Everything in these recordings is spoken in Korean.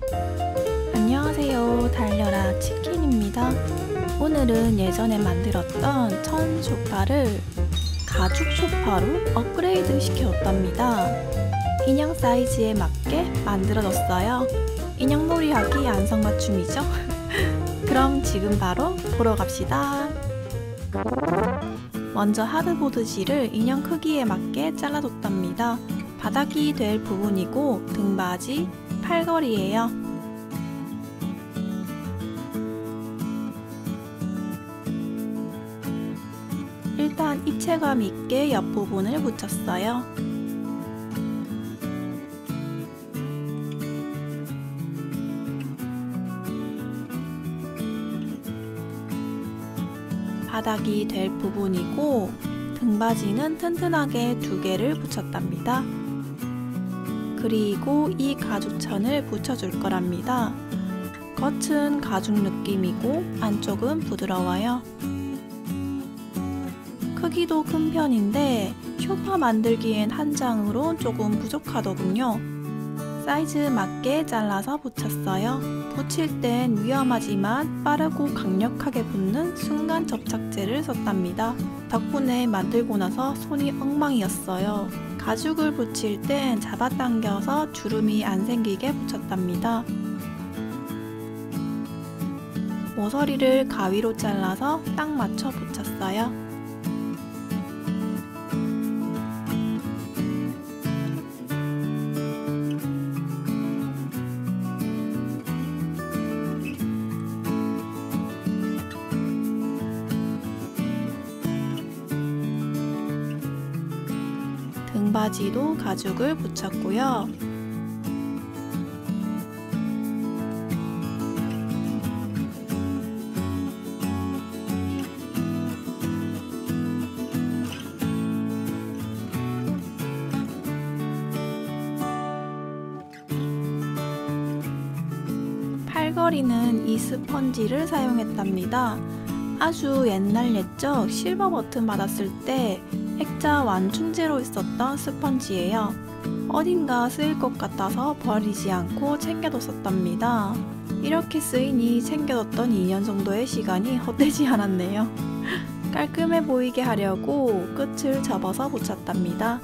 안녕하세요. 달려라 치킨입니다. 오늘은 예전에 만들었던 천 소파를 가죽 소파로 업그레이드 시켜줬답니다. 인형 사이즈에 맞게 만들어줬어요. 인형놀이 하기 안성맞춤이죠? 그럼 지금 바로 보러 갑시다. 먼저 하드보드지를 인형 크기에 맞게 잘라줬답니다. 바닥이 될 부분이고 등받이, 팔걸이에요. 일단 입체감 있게 옆부분을 붙였어요. 바닥이 될 부분이고 등받이는 튼튼하게 2개를 붙였답니다. 그리고 이 가죽천을 붙여줄 거랍니다. 겉은 가죽 느낌이고 안쪽은 부드러워요. 크기도 큰 편인데 소파 만들기엔 한 장으로 조금 부족하더군요. 사이즈 맞게 잘라서 붙였어요. 붙일 땐 위험하지만 빠르고 강력하게 붙는 순간 접착제를 썼답니다. 덕분에 만들고 나서 손이 엉망이었어요. 가죽을 붙일 땐 잡아당겨서 주름이 안 생기게 붙였답니다. 모서리를 가위로 잘라서 딱 맞춰 붙였어요. 등받이도 가죽을 붙였고요. 팔걸이는 이 스펀지를 사용했답니다. 아주 옛날 옛적 실버 버튼 받았을 때 액자 완충제로 있었던 스펀지예요. 어딘가 쓰일 것 같아서 버리지 않고 챙겨뒀었답니다. 이렇게 쓰이니 챙겨뒀던 2년 정도의 시간이 헛되지 않았네요. 깔끔해 보이게 하려고 끝을 접어서 붙였답니다.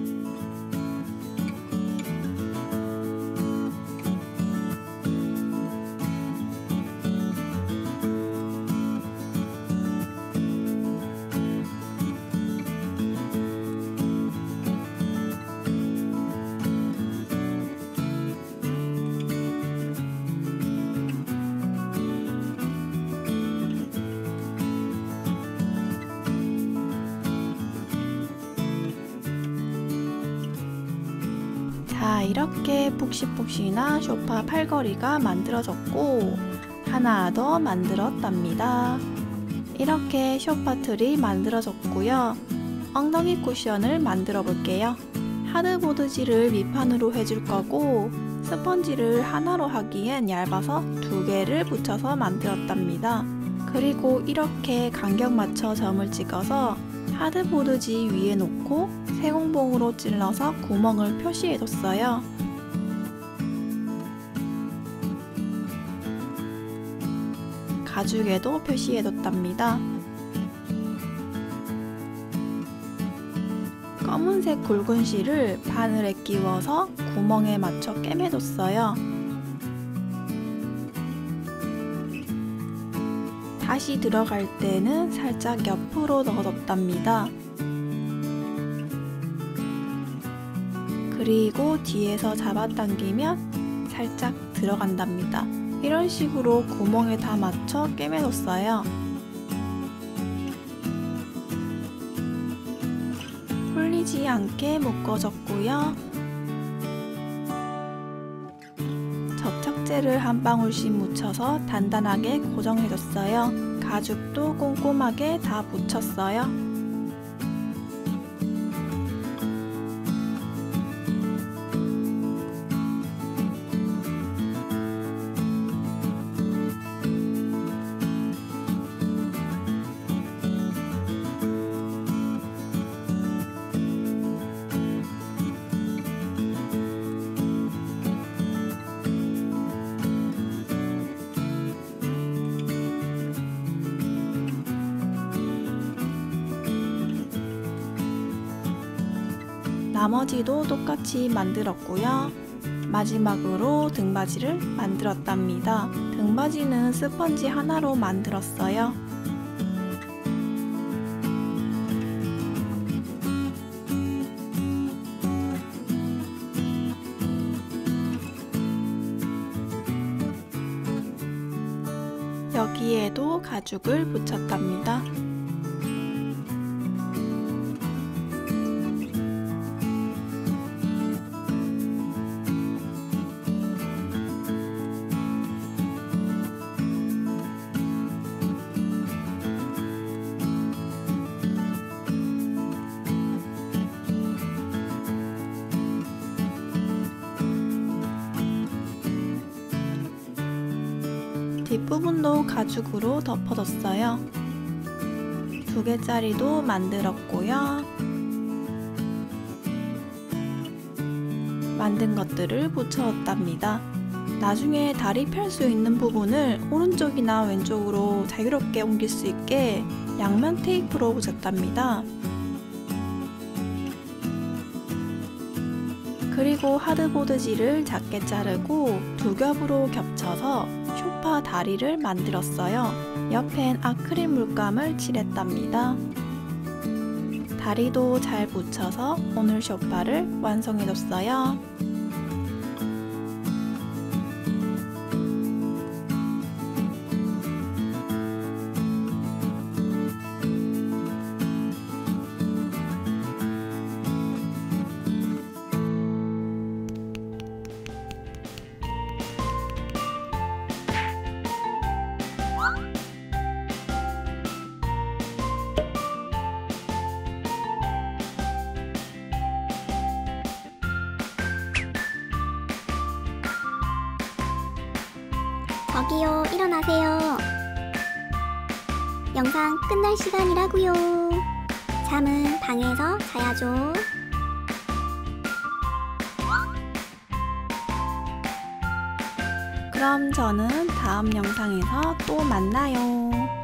자, 이렇게 푹신푹신한 소파 팔걸이가 만들어졌고 하나 더 만들었답니다. 이렇게 소파 틀이 만들어졌고요. 엉덩이 쿠션을 만들어 볼게요. 하드보드지를 밑판으로 해줄 거고 스펀지를 하나로 하기엔 얇아서 2개를 붙여서 만들었답니다. 그리고 이렇게 간격 맞춰 점을 찍어서 하드보드지 위에 놓고 세공봉으로 찔러서 구멍을 표시해뒀어요. 가죽에도 표시해뒀답니다. 검은색 굵은 실을 바늘에 끼워서 구멍에 맞춰 꿰매뒀어요. 다시 들어갈 때는 살짝 옆으로 넣어뒀답니다. 그리고 뒤에서 잡아당기면 살짝 들어간답니다. 이런 식으로 구멍에 다 맞춰 꿰매뒀어요. 풀리지 않게 묶어줬고요. 접착제를 한 방울씩 묻혀서 단단하게 고정해줬어요. 가죽도 꼼꼼하게 다 붙였어요. 나머지도 똑같이 만들었고요. 마지막으로 등받이를 만들었답니다. 등받이는 스펀지 하나로 만들었어요. 여기에도 가죽을 붙였답니다. 뒷부분도 가죽으로 덮어뒀어요. 2개짜리도 만들었고요. 만든 것들을 붙여뒀답니다. 나중에 다리 펼 수 있는 부분을 오른쪽이나 왼쪽으로 자유롭게 옮길 수 있게 양면 테이프로 붙였답니다. 그리고 하드보드지를 작게 자르고 2겹으로 겹쳐서 쇼파 다리를 만들었어요. 옆엔 아크릴 물감을 칠했답니다. 다리도 잘 붙여서 오늘 쇼파를 완성해줬어요. 저기요, 일어나세요. 영상 끝날 시간이라고요. 잠은 방에서 자야죠. 그럼 저는 다음 영상에서 또 만나요.